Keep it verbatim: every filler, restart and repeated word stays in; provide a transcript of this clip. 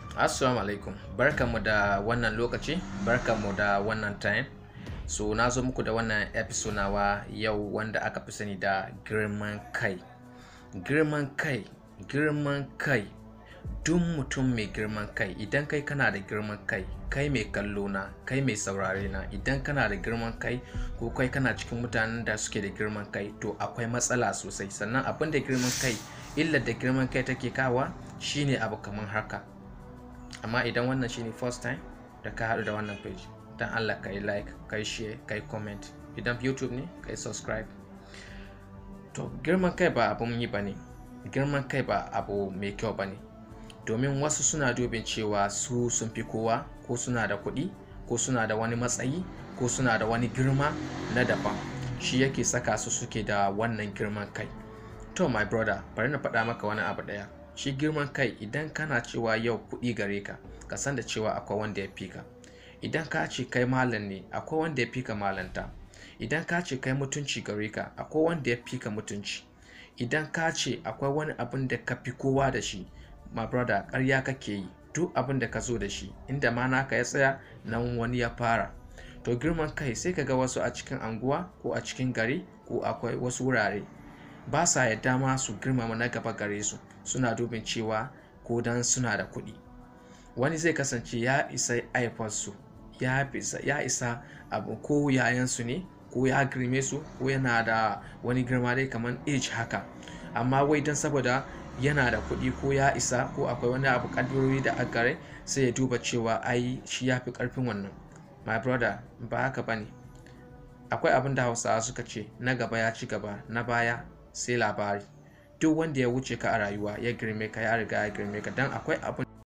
Assalamu alaikum, barkanmu da wannan lokaci, barkanmu da wannan time. So na zo muku da wannan episode nawa yau wanda aka fi sani da girman kai. Girman kai, girman kai. Duk mutum mai girman kai, idan kai kana da girman kai, kai mai kallo na, kai mai saurare na, idan kana da girman kai ko kai kana cikin mutanen da suke da girman kai, to akwai matsala sosai. Sannan abin da girman kai, illar da girman kai take kawa shine abu kamar haka. Amma idan wannan shine first time da ka haɗu da wannan page, dan Allah ka yi like, ka yi share, ka yi comment. Idan YouTube ne, ka yi subscribe. To girman kai ba abun yi bane, girman kai ba abu mai kyau bane. Domin wasu suna dubin cewa su sun fi kowa, ko suna da kuɗi, ko suna da wani matsayi, ko suna da wani girma na daban. Shi yake saka su suke da wannan girman kai. To my brother, bari na faɗa maka wani abu ɗaya. Shi girman kai, idan kana cewa yau kuɗi gare ka, ka san da cewa akwai wanda ya fi ka. Idan ka ce kai malam ne, akwai wanda ya fi ka malanta. Idan ka ce kai mutunci gare ka, akwai wanda ya fi ka mutunci. Idan ka ce akwai wani abin da ka fi kowa da shi, my brother, ƙarya kake yi. Duk abin da ka zo da shi, inda ma naka ya tsaya, nan wani ya fara. To girman kai sai ka ga wasu a cikin anguwa ko a cikin gari ko akwai wasu wurare ba sa yadda ma su girmama na gaba gare su, suna dubin cewa ko dan suna da kuɗi. Wani zai kasance ya isa aifarsu, ya isa, ya isa abu ko yayansu ne, ko ya girme su, ko yana da wani girma dai kamar age haka. Amma wai dan saboda yana da kuɗi ko ya isa ko akwai wani abu ƙaddarori da agare, sai ya duba cewa ai shi ya fi ƙarfin wannan. My brother, ba haka bane. Akwai abin da Hausawa suka ce, na gaba ya ci gaba, na baya sai labari. Duk wanda ya wuce ka a rayuwa ya girme ka, ya riga ya girme ka, dan akwai abin